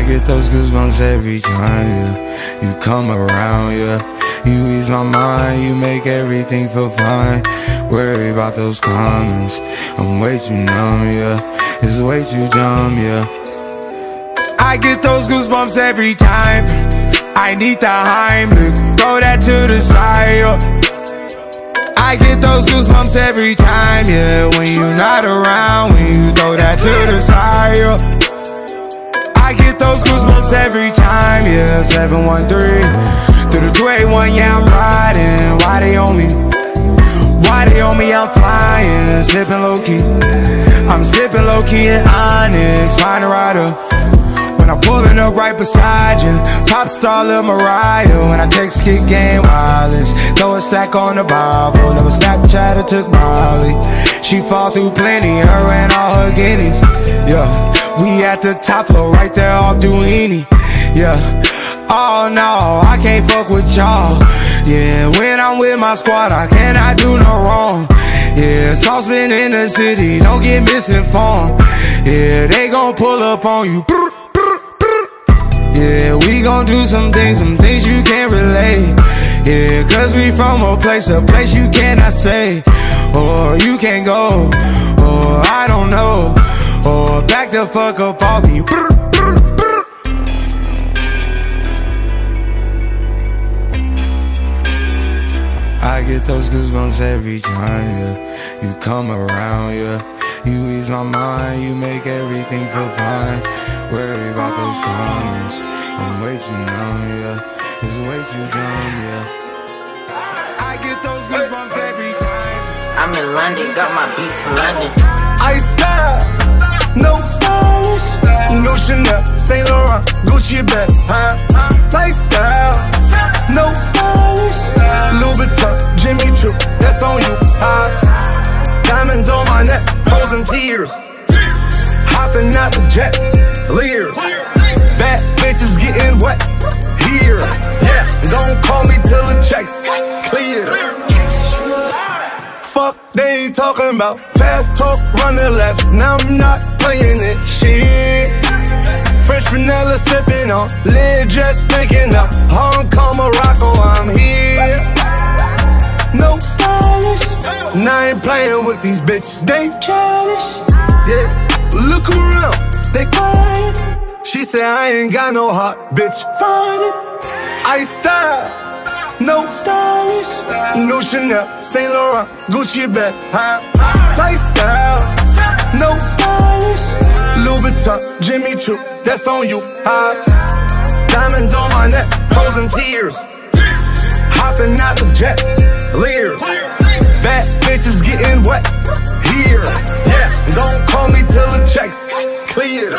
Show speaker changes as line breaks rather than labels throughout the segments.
get those goosebumps every time, yeah. You come around, yeah. You ease my mind, you make everything feel fine. Worry about those comments, I'm way too numb, yeah. It's way too dumb, yeah. I get those goosebumps every time. I need the Heimlich, throw that to the side, yeah. I get those goosebumps every time, yeah. When you're not around, when you throw that to the side, yeah. I get those goosebumps every time, yeah. 713 through the 281, yeah, I'm riding. Why they on me? Why they on me? I'm flying, sipping low-key. I'm sipping low-key in Onyx, find a rider. When I'm pulling up right beside you, pop star Lil Mariah. When I text kick game wireless, throw a stack on the Bible. Never Snapchat or took Molly. She fall through plenty, her and all her guineas. Yeah, we at the top floor, right there off Duini. Yeah, oh no, I can't fuck with y'all. Yeah, when I'm with my squad, I cannot do no wrong. Yeah, saucepan in the city, don't get misinformed. Yeah, they gon' pull up on you. Yeah, we gon' do some things you can't relate. Yeah, cause we from a place you cannot stay. Or you can't go, or I don't know. Or back the fuck up off me. I get those goosebumps every time, yeah. You come around, yeah. You ease my mind, you make everything feel fine. Worry about those comments, I'm way too numb, yeah. It's way too dumb, yeah. I get those goosebumps every time.
I'm in London, got my beat from London.
I style, no stylish, no Chanel, Saint Laurent, Gucci bag, huh? Lifestyle, no stylish, Louis Vuitton, Jimmy Choo, that's on you, huh? Diamonds on my neck, frozen tears. Hopping out the jet, Lears. Bad bitches getting wet here. Yes, don't call me till the checks clear. Fuck they ain't talking about. Fast talk, running laps. Now I'm not playing it. Shit. French vanilla sipping on. Lid just picking up. Hong Kong, Morocco, I'm here. No stylish. Now I ain't playing with these bitches. They childish. Yeah. Look around, they quiet. She said I ain't got no heart, bitch, find it. I style, no stylish, no Chanel, Saint Laurent, Gucci bag, huh? Lifestyle, no stylish, Louis Vuitton, Jimmy Choo, that's on you, huh? Diamonds on my neck, frozen tears. Hopping out the jet, Lears. Bad bitches getting wet here. Yes, don't call me till the checks clear.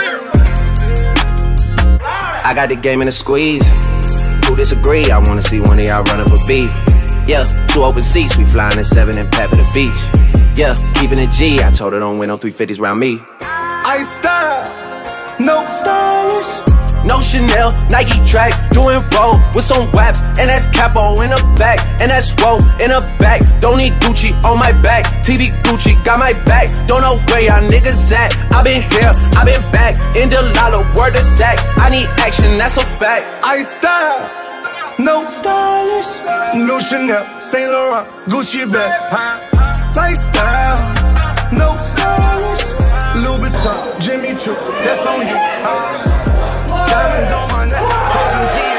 I got the game in a squeeze. Who disagree? I wanna see one of y'all run up a beat. Yeah, 2 open seats, we flying in 7 and pat for the beach. Yeah, keeping it G, I told her don't win no 350s round me.
I style, no stylish.
No Chanel, Nike track, doing roll with some waps, and that's capo in the back, and that's roll in the back. Don't need Gucci on my back, TV Gucci got my back. Don't know where y'all niggas at. I been here, I been back, in the lala, word of sack. I need action, that's a fact.
I style, no stylish, no Chanel, Saint Laurent, Gucci bag, huh? Lifestyle, no stylish, Louis Vuitton, Jimmy Choo, that's on you, huh? Diamonds on my neck, frozen tears.